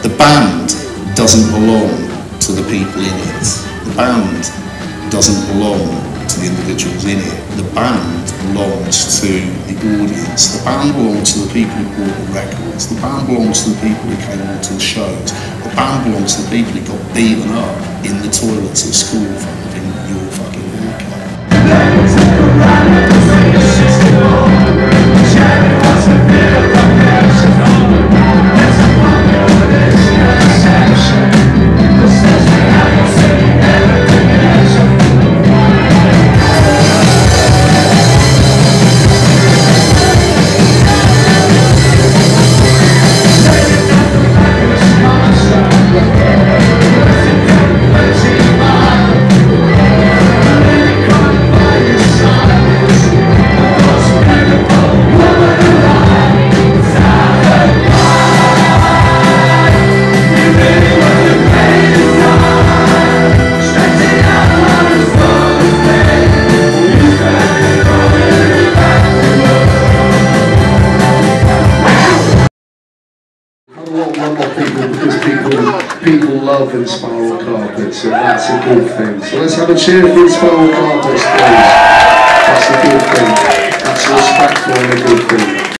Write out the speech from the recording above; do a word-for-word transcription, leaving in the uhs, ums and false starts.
The band doesn't belong to the people in it. The band doesn't belong to the individuals in it. The band belongs to the audience. The band belongs to the people who bought the records. The band belongs to the people who came onto the shows. The band belongs to the people who got beaten up in the toilets at school for having your fucking haircut. A lot, lot more people because people people love Inspiral carpets, and that's a good thing. So let's have a cheer for Inspiral carpets, please. That's a good thing. That's a respectful and a good thing.